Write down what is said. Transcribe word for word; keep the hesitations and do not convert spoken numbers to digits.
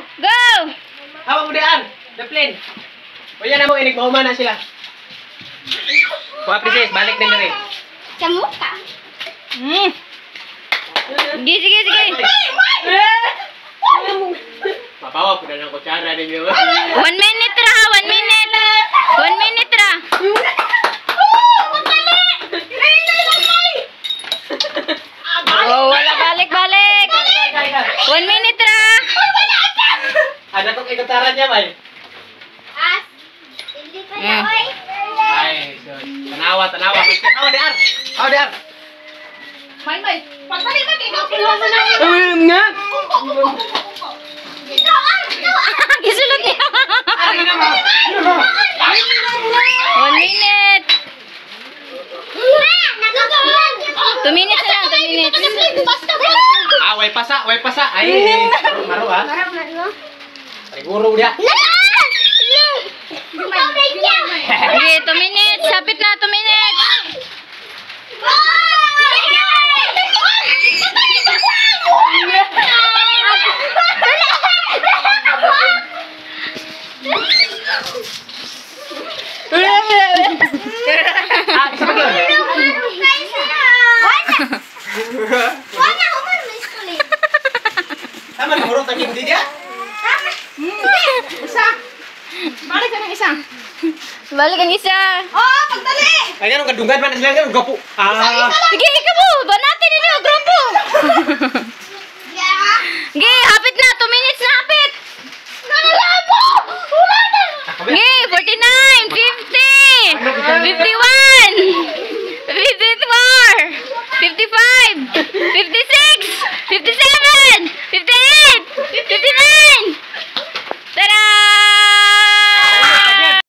Go! Hawak mo diyan. The plane. O yan na mo, inig mauma na sila. Mga princess, balik din na rin. Sa mukha. Hmm. Sige, sige, sige. Mapawa po na ng kutsara din yun. One minute ra, one minute. One minute ra. Oh, wala balik, balik. One minute ra. Ada tong ikutsara niya, bay. As. Hindi pa Hmm. na, oy. Ay, sus. Tanawa, tanawa. Tanawa, diar. Tanawa, diar. May, may. Pagpalik ka, ikaw kinuha mo na. Ayun nga. Ikaw, ah, ikaw, ah. Gisulot niya. Ano naman? One minute. Two minutes na lang, two minutes. Basta, Ah, way pasa, way pasa. Ay, maro ah. Siguro dia. Okay, two minutes. Sapit na, two minutes. Ah, isa pa yun. Tama na, hurot ang hindi dia. Balik ka ng isa. Balik ang isa. Oh, pagdali! Ay, ganun, kadungan man sila ganun, gapo. Ah, Sige, ikaw mo. Banatin ninyo, grupo. Yeah. Sige, hapit na. Two minutes na, hapit. Nanalabo! Wala na! Sige, forty-nine, fifty, fifty-one, fifty-four, fifty-five, fifty-six, fifty-seven, fifty-eight, fifty-nine,